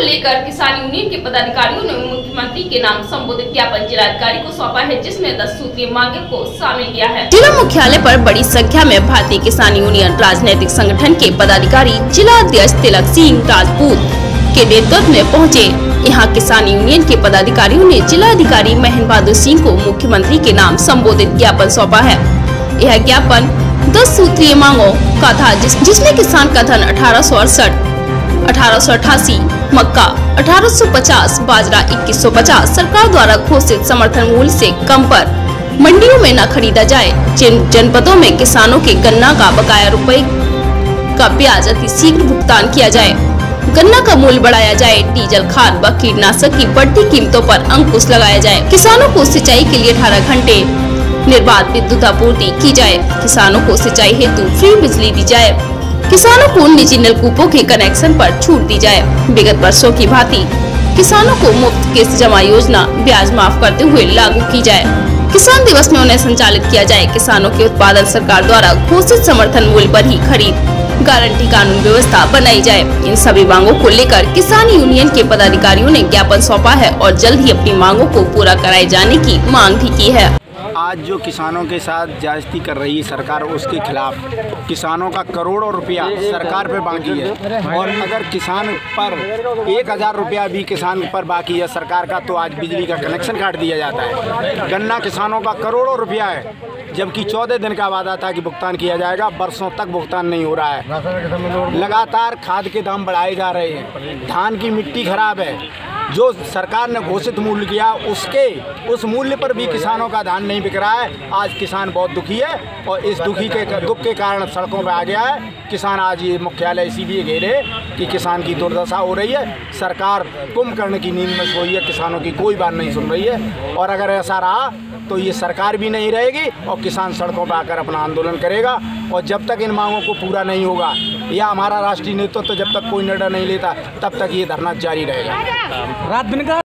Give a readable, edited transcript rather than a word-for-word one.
लेकर किसान यूनियन के पदाधिकारियों ने मुख्यमंत्री के नाम संबोधित ज्ञापन जिलाधिकारी को सौंपा है, जिसमें 10 सूत्रीय मांगे को शामिल किया है। जिला मुख्यालय पर बड़ी संख्या में भारतीय किसान यूनियन राजनीतिक संगठन के पदाधिकारी जिला अध्यक्ष तिलक सिंह राजपूत के नेतृत्व में पहुँचे। यहाँ किसान यूनियन के पदाधिकारियों ने जिलाधिकारी महेंद्र बहादुर सिंह को मुख्यमंत्री के नाम संबोधित ज्ञापन सौंपा है। यह ज्ञापन 10 सूत्रीय मांगों का था, जिसमें किसान का धन 1868, 1888 मक्का, 1850 बाजरा, 2150 सरकार द्वारा घोषित समर्थन मूल्य से कम पर मंडियों में न खरीदा जाए। जिन जनपदों में किसानों के गन्ना का बकाया रुपए का ब्याज अति शीघ्र भुगतान किया जाए, गन्ना का मूल्य बढ़ाया जाए, डीजल, खाद व कीटनाशक की बढ़ती कीमतों पर अंकुश लगाया जाए, किसानों को सिंचाई के लिए 18 घंटे निर्बाध विद्युत आपूर्ति की जाए, किसानों को सिंचाई हेतु फ्री बिजली दी जाए, किसानों को निजी नलकूपों के कनेक्शन पर छूट दी जाए, विगत वर्षों की भांति किसानों को मुफ्त किस्त जमा योजना ब्याज माफ करते हुए लागू की जाए, किसान दिवस में उन्हें संचालित किया जाए, किसानों के उत्पादन सरकार द्वारा घोषित समर्थन मूल्य पर ही खरीद गारंटी कानून व्यवस्था बनाई जाए। इन सभी मांगों को लेकर किसान यूनियन के पदाधिकारियों ने ज्ञापन सौंपा है और जल्द ही अपनी मांगों को पूरा कराए जाने की मांग भी की है। आज जो किसानों के साथ ज्यादती कर रही है सरकार, उसके खिलाफ किसानों का करोड़ों रुपया सरकार पे बाकी है, और अगर किसान पर 1000 रुपया भी किसान पर बाकी है सरकार का, तो आज बिजली का कनेक्शन काट दिया जाता है। गन्ना किसानों का करोड़ों रुपया है, जबकि 14 दिन का वादा था कि भुगतान किया जाएगा, बरसों तक भुगतान नहीं हो रहा है। लगातार खाद के दाम बढ़ाए जा रहे हैं, धान की मिट्टी खराब है, जो सरकार ने घोषित मूल्य किया उस मूल्य पर भी किसानों का धान नहीं बिक रहा है। आज किसान बहुत दुखी है और इस दुख के कारण सड़कों पर आ गया है। किसान आज ये मुख्यालय इसीलिए घेरे कि किसान की दुर्दशा हो रही है, सरकार कुंभकर्ण की नींद में सोई है, किसानों की कोई बात नहीं सुन रही है। और अगर ऐसा रहा तो ये सरकार भी नहीं रहेगी और किसान सड़कों पर आकर अपना आंदोलन करेगा। और जब तक इन मांगों को पूरा नहीं होगा या हमारा राष्ट्रीय नेतृत्व जब तक कोई निर्णय नहीं लेता, तब तक ये धरना जारी रहेगा। रात दिन का